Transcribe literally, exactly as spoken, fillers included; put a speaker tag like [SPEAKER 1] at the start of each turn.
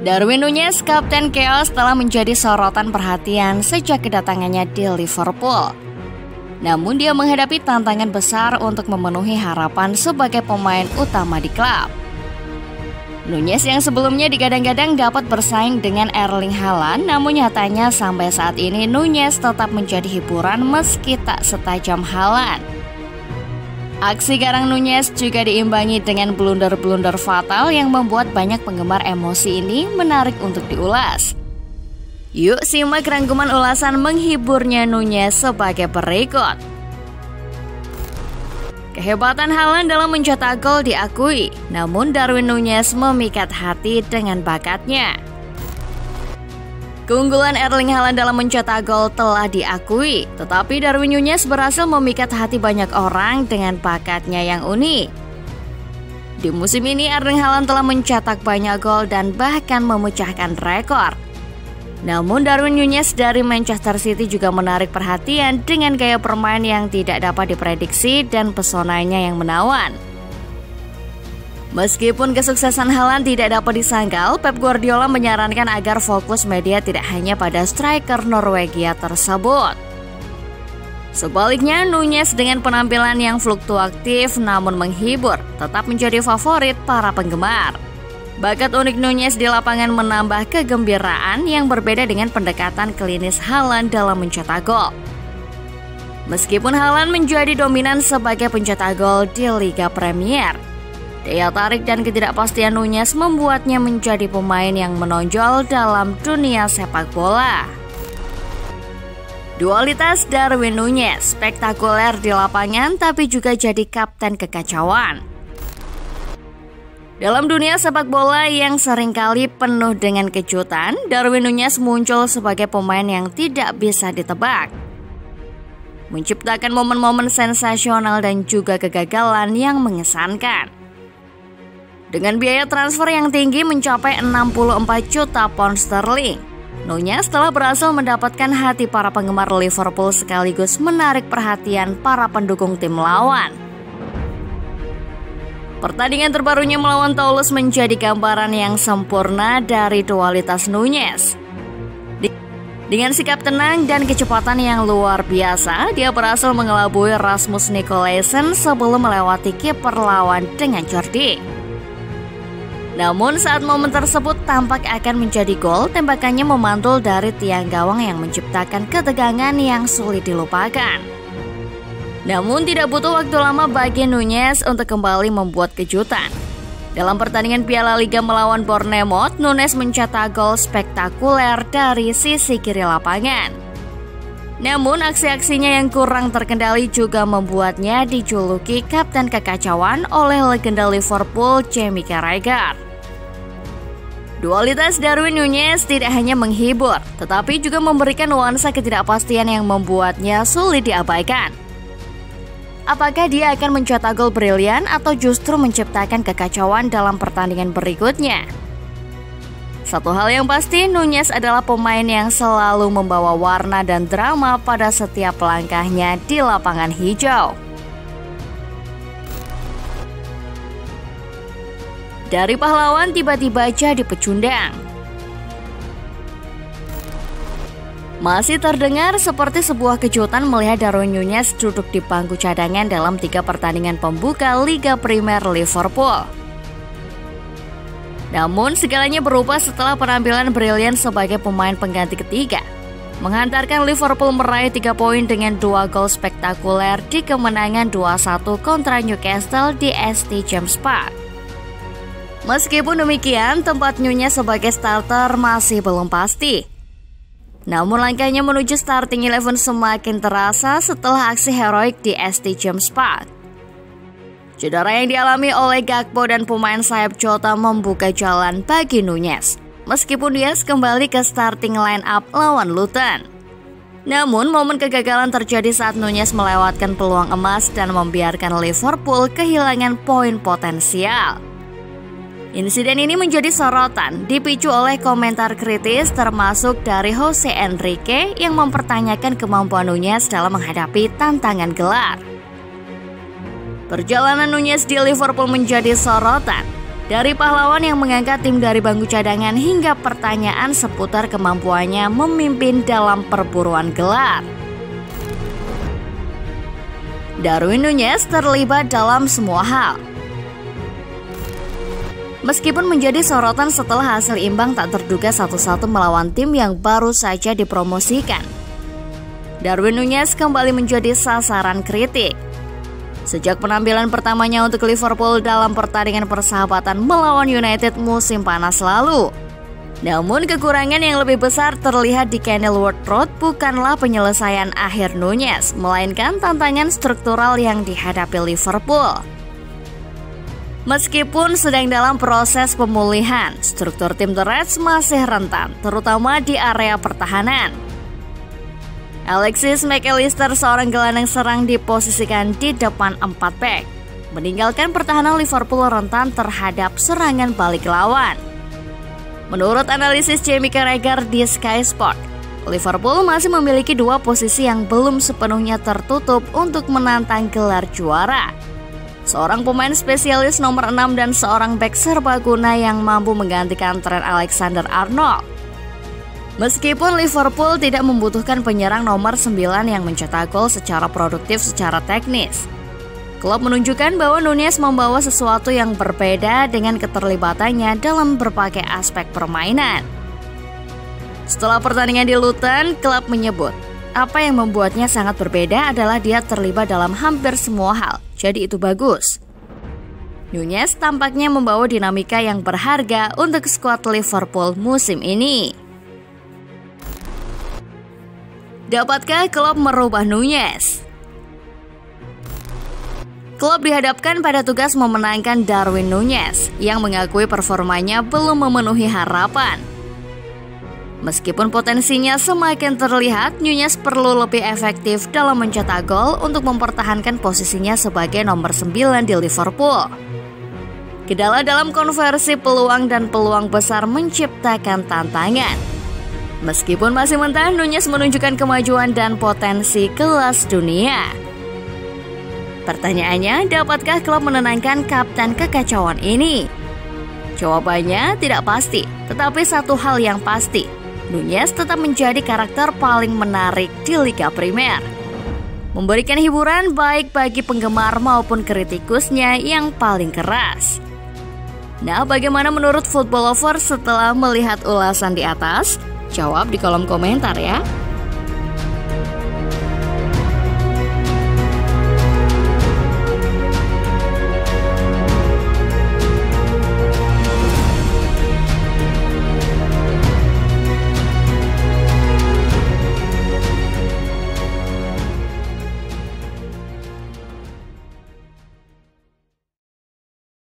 [SPEAKER 1] Darwin Núñez, Kapten Chaos, telah menjadi sorotan perhatian sejak kedatangannya di Liverpool. Namun dia menghadapi tantangan besar untuk memenuhi harapan sebagai pemain utama di klub. Núñez yang sebelumnya digadang-gadang dapat bersaing dengan Erling Haaland, namun nyatanya sampai saat ini Núñez tetap menjadi hiburan meski tak setajam Haaland. Aksi garang Núñez juga diimbangi dengan blunder-blunder fatal yang membuat banyak penggemar emosi ini menarik untuk diulas. Yuk simak rangkuman ulasan menghiburnya Núñez sebagai berikut. Kehebatan Haaland dalam mencetak gol diakui, namun Darwin Núñez memikat hati dengan bakatnya. Keunggulan Erling Haaland dalam mencetak gol telah diakui, tetapi Darwin Núñez berhasil memikat hati banyak orang dengan bakatnya yang unik. Di musim ini Erling Haaland telah mencetak banyak gol dan bahkan memecahkan rekor. Namun Darwin Núñez dari Manchester City juga menarik perhatian dengan gaya bermain yang tidak dapat diprediksi dan pesonanya yang menawan. Meskipun kesuksesan Haaland tidak dapat disangkal, Pep Guardiola menyarankan agar fokus media tidak hanya pada striker Norwegia tersebut. Sebaliknya, Núñez dengan penampilan yang fluktuatif namun menghibur tetap menjadi favorit para penggemar. Bakat unik Núñez di lapangan menambah kegembiraan yang berbeda dengan pendekatan klinis Haaland dalam mencetak gol. Meskipun Haaland menjadi dominan sebagai pencetak gol di Liga Premier, daya tarik dan ketidakpastian Núñez membuatnya menjadi pemain yang menonjol dalam dunia sepak bola. Dualitas Darwin Núñez spektakuler di lapangan tapi juga jadi kapten kekacauan. Dalam dunia sepak bola yang seringkali penuh dengan kejutan, Darwin Núñez muncul sebagai pemain yang tidak bisa ditebak. Menciptakan momen-momen sensasional dan juga kegagalan yang mengesankan. Dengan biaya transfer yang tinggi mencapai enam puluh empat juta pound sterling, Núñez telah berhasil mendapatkan hati para penggemar Liverpool sekaligus menarik perhatian para pendukung tim lawan. Pertandingan terbarunya melawan Toulouse menjadi gambaran yang sempurna dari dualitas Núñez. Dengan sikap tenang dan kecepatan yang luar biasa, dia berhasil mengelabui Rasmus Nicolaisen sebelum melewati kiper lawan dengan cerdik. Namun saat momen tersebut tampak akan menjadi gol, tembakannya memantul dari tiang gawang yang menciptakan ketegangan yang sulit dilupakan. Namun tidak butuh waktu lama bagi Núñez untuk kembali membuat kejutan. Dalam pertandingan Piala Liga melawan Bournemouth, Núñez mencetak gol spektakuler dari sisi kiri lapangan. Namun aksi-aksinya yang kurang terkendali juga membuatnya dijuluki kapten kekacauan oleh legenda Liverpool Jamie Carragher. Dualitas Darwin Núñez tidak hanya menghibur, tetapi juga memberikan nuansa ketidakpastian yang membuatnya sulit diabaikan. Apakah dia akan mencetak gol brilian atau justru menciptakan kekacauan dalam pertandingan berikutnya? Satu hal yang pasti, Núñez adalah pemain yang selalu membawa warna dan drama pada setiap langkahnya di lapangan hijau. Dari pahlawan tiba-tiba jadi pecundang. Masih terdengar seperti sebuah kejutan melihat Darwin Núñez duduk di bangku cadangan dalam tiga pertandingan pembuka Liga Premier Liverpool. Namun segalanya berubah setelah penampilan brilian sebagai pemain pengganti ketiga, menghantarkan Liverpool meraih tiga poin dengan dua gol spektakuler di kemenangan dua satu kontra Newcastle di S T James Park. Meskipun demikian, tempat Núñez sebagai starter masih belum pasti. Namun langkahnya menuju starting eleven semakin terasa setelah aksi heroik di S T James Park. Cedera yang dialami oleh Gakpo dan pemain sayap Jota membuka jalan bagi Núñez, meskipun dia kembali ke starting line up lawan Luton. Namun momen kegagalan terjadi saat Núñez melewatkan peluang emas dan membiarkan Liverpool kehilangan poin potensial. Insiden ini menjadi sorotan, dipicu oleh komentar kritis termasuk dari Jose Enrique yang mempertanyakan kemampuan Núñez dalam menghadapi tantangan gelar. Perjalanan Núñez di Liverpool menjadi sorotan. Dari pahlawan yang mengangkat tim dari bangku cadangan hingga pertanyaan seputar kemampuannya memimpin dalam perburuan gelar. Darwin Núñez terlibat dalam semua hal. Meskipun menjadi sorotan setelah hasil imbang tak terduga satu satu melawan tim yang baru saja dipromosikan, Darwin Núñez kembali menjadi sasaran kritik. Sejak penampilan pertamanya untuk Liverpool dalam pertandingan persahabatan melawan United musim panas lalu. Namun kekurangan yang lebih besar terlihat di Kenilworth Road bukanlah penyelesaian akhir Núñez, melainkan tantangan struktural yang dihadapi Liverpool. Meskipun sedang dalam proses pemulihan, struktur tim The Reds masih rentan, terutama di area pertahanan. Alexis Mac Allister, seorang gelandang serang, diposisikan di depan empat bek, meninggalkan pertahanan Liverpool rentan terhadap serangan balik lawan. Menurut analisis Jamie Carragher di Sky Sport, Liverpool masih memiliki dua posisi yang belum sepenuhnya tertutup untuk menantang gelar juara. Seorang pemain spesialis nomor enam dan seorang bek serbaguna yang mampu menggantikan Trent Alexander-Arnold. Meskipun Liverpool tidak membutuhkan penyerang nomor sembilan yang mencetak gol secara produktif secara teknis, klub menunjukkan bahwa Núñez membawa sesuatu yang berbeda dengan keterlibatannya dalam berbagai aspek permainan. Setelah pertandingan di Luton, klub menyebut apa yang membuatnya sangat berbeda adalah dia terlibat dalam hampir semua hal, jadi itu bagus. Núñez tampaknya membawa dinamika yang berharga untuk skuad Liverpool musim ini. Dapatkah klub merubah Núñez? Klub dihadapkan pada tugas memenangkan Darwin Núñez yang mengakui performanya belum memenuhi harapan. Meskipun potensinya semakin terlihat, Núñez perlu lebih efektif dalam mencetak gol untuk mempertahankan posisinya sebagai nomor sembilan di Liverpool. Kendala dalam konversi peluang dan peluang besar menciptakan tantangan. Meskipun masih mentah, Núñez menunjukkan kemajuan dan potensi kelas dunia. Pertanyaannya, dapatkah klub menenangkan kapten kekacauan ini? Jawabannya tidak pasti, tetapi satu hal yang pasti, Núñez tetap menjadi karakter paling menarik di Liga Primer. Memberikan hiburan baik bagi penggemar maupun kritikusnya yang paling keras. Nah, bagaimana menurut Football Lover setelah melihat ulasan di atas? Jawab di kolom komentar ya.